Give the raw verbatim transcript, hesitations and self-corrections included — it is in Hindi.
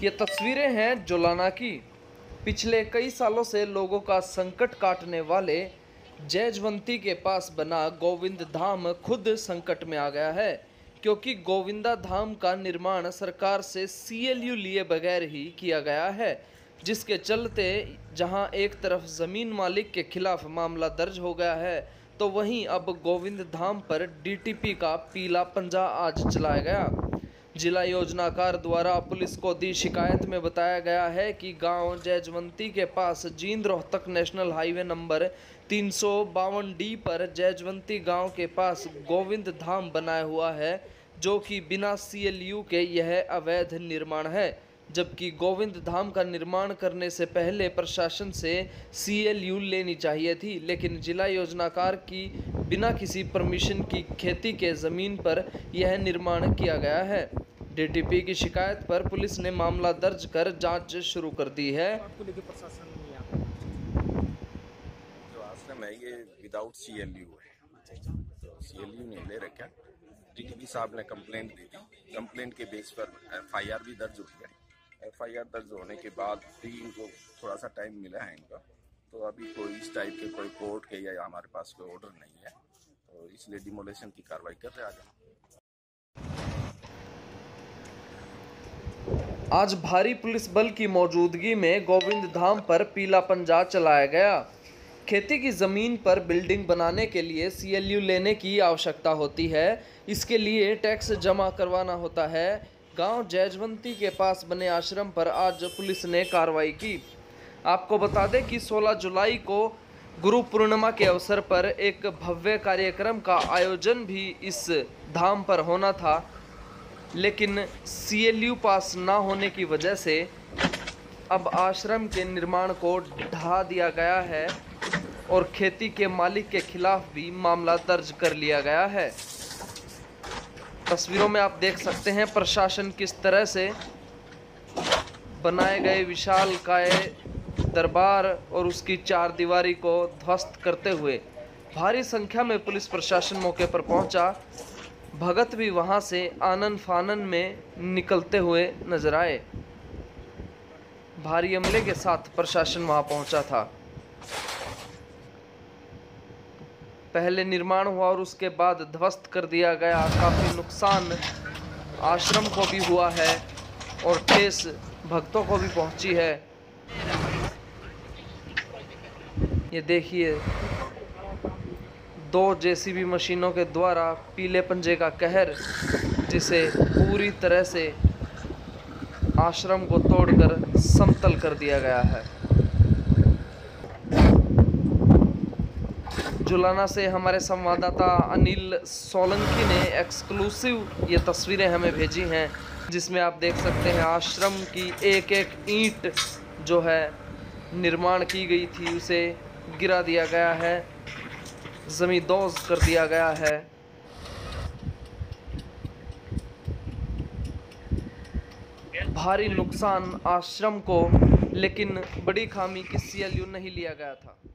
ये तस्वीरें हैं जुलाना की। पिछले कई सालों से लोगों का संकट काटने वाले जयजवंती के पास बना गोविंद धाम खुद संकट में आ गया है, क्योंकि गोविंदा धाम का निर्माण सरकार से सी एल यू लिए बगैर ही किया गया है, जिसके चलते जहां एक तरफ जमीन मालिक के खिलाफ मामला दर्ज हो गया है, तो वहीं अब गोविंद धाम पर डी टी पी का पीला पंजा आज चलाया गया। जिला योजनाकार द्वारा पुलिस को दी शिकायत में बताया गया है कि गांव जयजवंती के पास Jind Rohtak national highway number तीन सौ बावन डी पर जयजवंती गांव के पास गोविंद धाम बनाया हुआ है, जो कि बिना सी एल यू के यह अवैध निर्माण है। जबकि गोविंद धाम का निर्माण करने से पहले प्रशासन से सी एल यू लेनी चाहिए थी, लेकिन जिला योजनाकार की बिना किसी परमिशन की खेती के ज़मीन पर यह निर्माण किया गया है। डी टी पी की शिकायत पर पुलिस ने मामला दर्ज कर जांच शुरू कर दी है। आपको लेके प्रशासन ने जो आश्रम है ये विदाउट सी एल यू है, तो सी एल यू ने ले रखा। डी टी पी साहब ने कंप्लेंट दी थी, कंप्लेंट के बेस पर एफ आई आर भी दर्ज हुई है। एफ आई आर दर्ज होने के बाद भी इनको थोड़ा सा टाइम मिला है इनका, तो अभी कोई इस टाइप के कोई कोर्ट के या हमारे पास कोई ऑर्डर नहीं है, तो इसलिए डिमोलेशन की कार्रवाई कर रहे हैं आज हम। आज भारी पुलिस बल की मौजूदगी में गोविंद धाम पर पीला पंजा चलाया गया। खेती की ज़मीन पर बिल्डिंग बनाने के लिए सी एल यू लेने की आवश्यकता होती है, इसके लिए टैक्स जमा करवाना होता है। गांव जयजवंती के पास बने आश्रम पर आज पुलिस ने कार्रवाई की। आपको बता दें कि सोलह जुलाई को गुरु पूर्णिमा के अवसर पर एक भव्य कार्यक्रम का आयोजन भी इस धाम पर होना था, लेकिन सी एल यू पास ना होने की वजह से अब आश्रम के निर्माण को ढा दिया गया है और खेती के मालिक के खिलाफ भी मामला दर्ज कर लिया गया है। तस्वीरों में आप देख सकते हैं प्रशासन किस तरह से बनाए गए विशालकाय दरबार और उसकी चार दीवारी को ध्वस्त करते हुए भारी संख्या में पुलिस प्रशासन मौके पर पहुंचा। भगत भी वहां से आनन फानन में निकलते हुए नजर आए। भारी अमले के साथ प्रशासन वहां पहुंचा था। पहले निर्माण हुआ और उसके बाद ध्वस्त कर दिया गया। काफी नुकसान आश्रम को भी हुआ है और ठेस भक्तों को भी पहुंची है। ये देखिए, दो जे सी बी मशीनों के द्वारा पीले पंजे का कहर, जिसे पूरी तरह से आश्रम को तोड़कर समतल कर दिया गया है। जुलाना से हमारे संवाददाता अनिल सोलंकी ने एक्सक्लूसिव ये तस्वीरें हमें भेजी हैं, जिसमें आप देख सकते हैं आश्रम की एक एक ईंट जो है निर्माण की गई थी उसे गिरा दिया गया है, ज़मींदोज़ कर दिया गया है। भारी नुकसान आश्रम को, लेकिन बड़ी खामी कि सी एल यू नहीं लिया गया था।